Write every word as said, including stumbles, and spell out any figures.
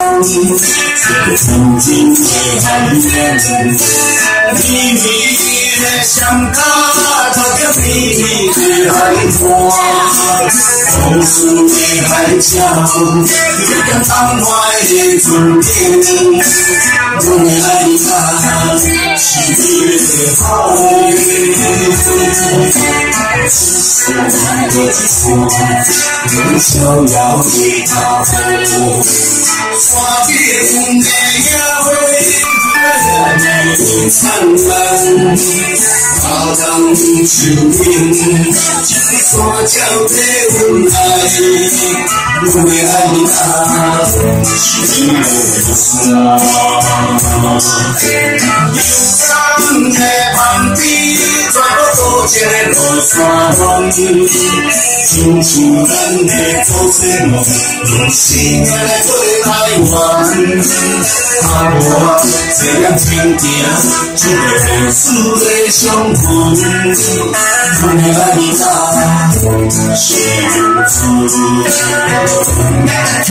曾经的寒烟，秘密的想他，他的秘密的海花，无数的海角，一个苍白的春天，我爱他，是你的好只是爱的结果，不想要为他活。花边的野花，你灿烂，他当秋天，山脚的温爱，为爱他，是我的伤。忧伤的旁边，转过多情的落山风，清楚咱的做些梦，用心来做来玩。啊，我这样情定，只会输的伤痕，为爱他，是如此。